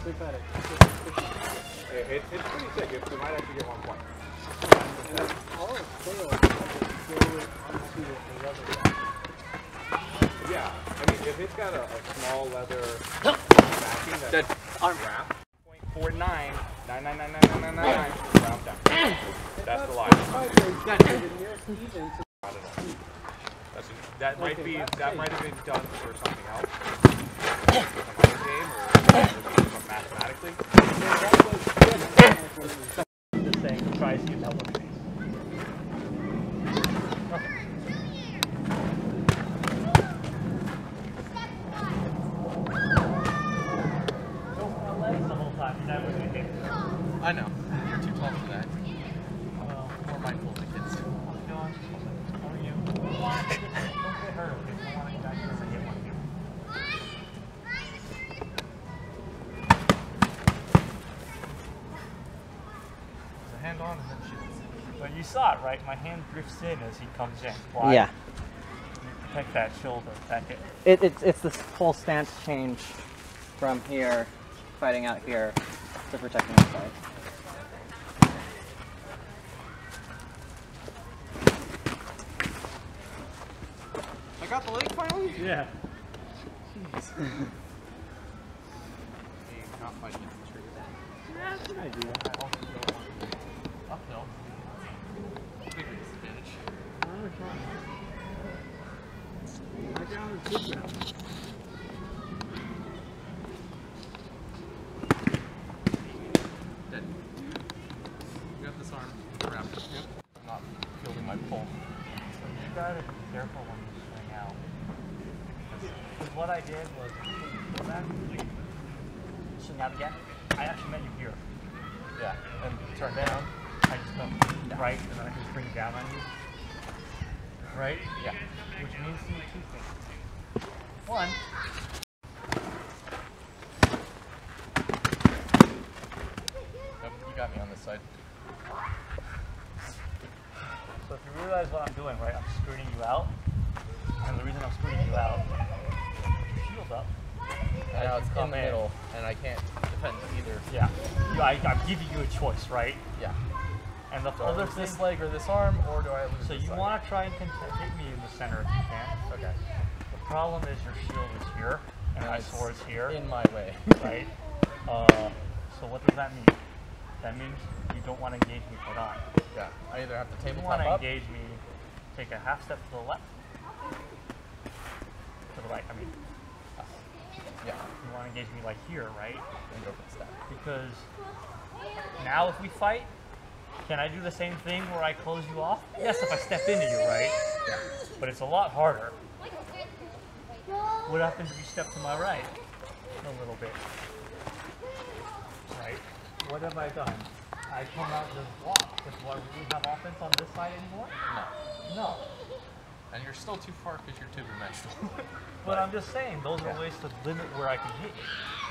Sweep at it. It's pretty sick. You might actually get 1 point. All it fails is go onto the leather bag. Yeah, I mean, if it's got a small leather backing that's wrapped, 0.49, 9999999, round down. That's the line. That might have been done for something else, another game or mathematically. Just saying, try to see if that works. I know. You're too tall for that. Well, more mindful of the kids. How's it going? How are you? Don't get hurt, okay? I don't want to get back to hit one of you. There's a hand on and then shoots. But you saw it, right? My hand drifts in as he comes in. Why? Yeah. You protect that shoulder, that hip. It's this whole stance change from here, fighting out here, to protecting the side. I got the leg finally? Yeah. Jeez. Not fighting the tree. Yeah, that's an idea. Uphill. Bigger disadvantage. My ground is good ground. Dead. You got this arm wrapped. Yep. I'm not fielding my pull. So you gotta be careful when you swing out. Because what I did was go back, swing out again. I actually met you here. Yeah. And turn down. I just come right, and then I can just bring it down on you. Right? Yeah. Which means to do two things. One, Nope, you got me on this side. so if you realize what I'm doing, right, I'm screening you out. And the reason I'm screening you out, your shield's up. And now it's in the middle, and I can't defend either. Yeah. I'm giving you a choice, right? Yeah. And the Do I other lose thing, this leg or this arm, or do I lose so this you side? want to try and hit me in the center if you can. Okay. The problem is your shield is here, and my It's sword is here, in my way. right? So what does that mean? That means you don't want to engage me head on. Yeah. I either have to You tabletop want to up. engage me, take a half step to the left, to the right, I mean. Yeah. You want to engage me like here, right? And go for the stab. Because now if we fight, can I do the same thing where I close you off? Yes, if I step into you, right? Yeah. But it's a lot harder. What happens if you step to my right? A little bit. Right? What have I done? I come out and just block. Because do I really have offense on this side anymore? No. No. And you're still too far because you're two-dimensional. But I'm just saying, those are ways to limit where I can hit you.